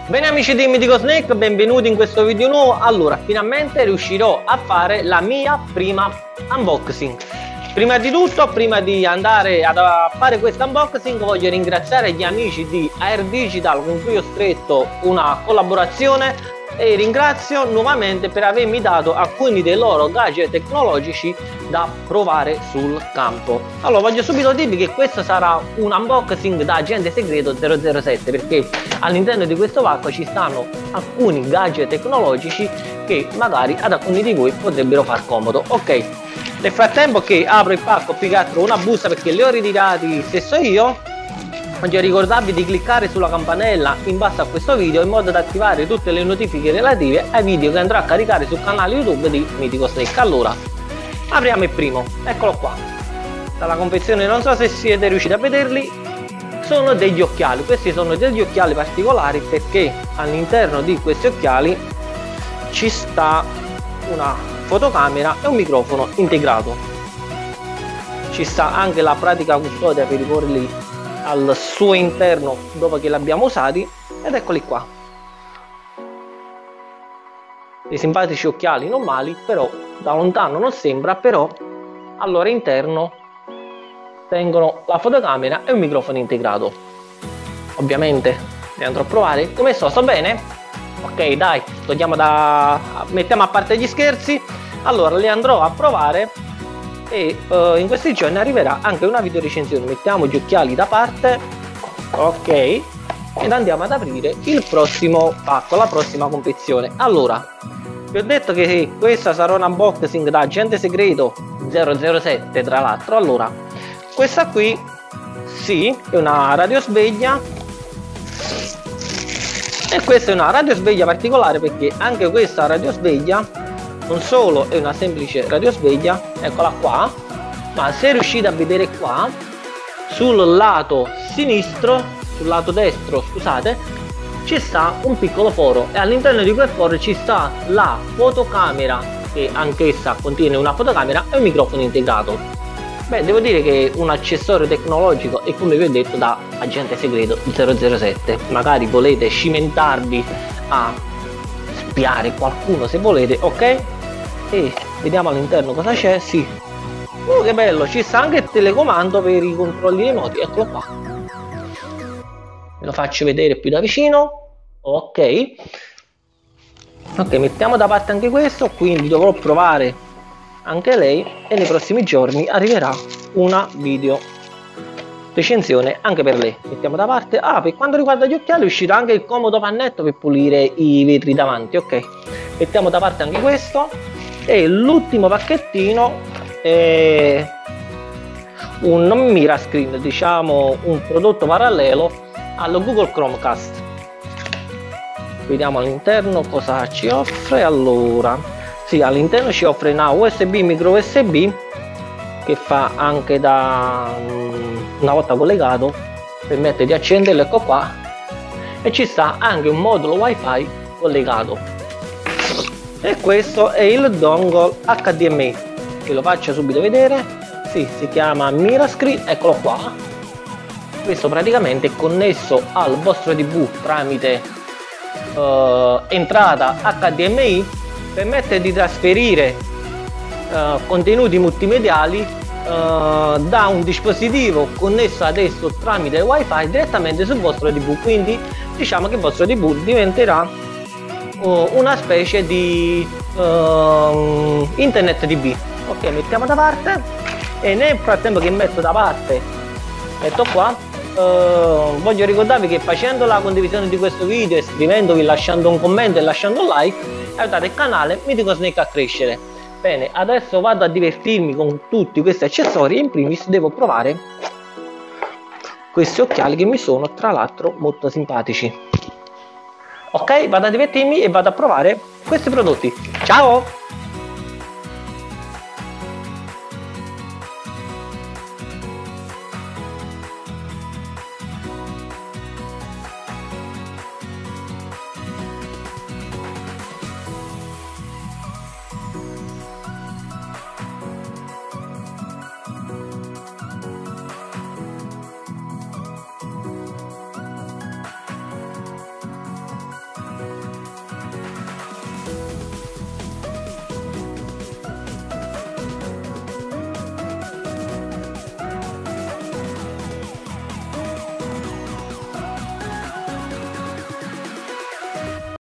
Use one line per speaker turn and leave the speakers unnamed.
Bene amici di Mythical Snake, benvenuti in questo video nuovo. Allora, finalmente riuscirò a fare la mia prima unboxing. Prima di tutto, prima di andare a fare questo unboxing, voglio ringraziare gli amici di Air Digital con cui ho stretto una collaborazione e ringrazio nuovamente per avermi dato alcuni dei loro gadget tecnologici da provare sul campo. Allora, voglio subito dirvi che questo sarà un unboxing da agente segreto 007, perché all'interno di questo pacco ci stanno alcuni gadget tecnologici che magari ad alcuni di voi potrebbero far comodo. Ok, nel frattempo che apro il pacco, più che altro una busta perché li ho ritirati stesso io, voglio ricordarvi di cliccare sulla campanella in basso a questo video in modo da attivare tutte le notifiche relative ai video che andrò a caricare sul canale YouTube di Mythical Snake. Allora, apriamo il primo, eccolo qua. Dalla confezione, non so se siete riusciti a vederli, sono degli occhiali. Questi sono degli occhiali particolari perché all'interno di questi occhiali ci sta una fotocamera e un microfono integrato. Ci sta anche la pratica custodia per riporli al suo interno dopo che li abbiamo usati, ed eccoli qua, dei simpatici occhiali normali, però da lontano non sembra, però al loro interno tengono la fotocamera e un microfono integrato. Ovviamente li andrò a provare. Come sto bene? Ok, dai, mettiamo a parte gli scherzi. Allora li andrò a provare e in questi giorni arriverà anche una video recensione. Mettiamo gli occhiali da parte, ok, ed andiamo ad aprire il prossimo pacco, la prossima confezione. Allora, vi ho detto che questa sarà un unboxing da agente segreto 007, tra l'altro. Allora, questa qui sì, è una radiosveglia, e questa è una radiosveglia particolare perché anche questa radiosveglia non solo è una semplice radiosveglia, eccola qua, ma se riuscite a vedere qua, sul lato sinistro, sul lato destro, scusate, ci sta un piccolo foro e all'interno di quel foro ci sta la fotocamera, che anch'essa contiene una fotocamera e un microfono integrato. Beh, devo dire che è un accessorio tecnologico e, come vi ho detto, da agente segreto 007. Magari volete cimentarvi a spiare qualcuno se volete, ok? E vediamo all'interno cosa c'è. Sì, che bello, ci sta anche il telecomando per i controlli remoti, eccolo qua, ve lo faccio vedere più da vicino. Ok, mettiamo da parte anche questo, quindi dovrò provare anche lei e nei prossimi giorni arriverà una video recensione anche per lei. Mettiamo da parte. Per quanto riguarda gli occhiali, uscirà anche il comodo pannetto per pulire i vetri davanti. Ok, mettiamo da parte anche questo. E l'ultimo pacchettino è un Mirascreen, diciamo un prodotto parallelo allo Google Chromecast. Vediamo all'interno cosa ci offre. Allora, sì, all'interno ci offre una USB, micro USB, che fa anche da una volta collegato, permette di accenderlo, ecco qua, e ci sta anche un modulo wifi collegato. E questo è il dongle HDMI, che lo faccio subito vedere. Sì, si chiama Mirascreen, eccolo qua. Questo praticamente è connesso al vostro TV tramite entrata HDMI, permette di trasferire contenuti multimediali da un dispositivo connesso adesso tramite wifi direttamente sul vostro TV. Quindi diciamo che il vostro TV diventerà una specie di internet TV. Ok, mettiamo da parte, e nel frattempo che metto da parte, metto qua, voglio ricordarvi che facendo la condivisione di questo video, iscrivendovi, lasciando un commento e lasciando un like, aiutate il canale Mythical Snake a crescere. Bene, adesso vado a divertirmi con tutti questi accessori e in primis devo provare questi occhiali che mi sono tra l'altro molto simpatici. Ok, vado a divertirmi e vado a provare questi prodotti. Ciao!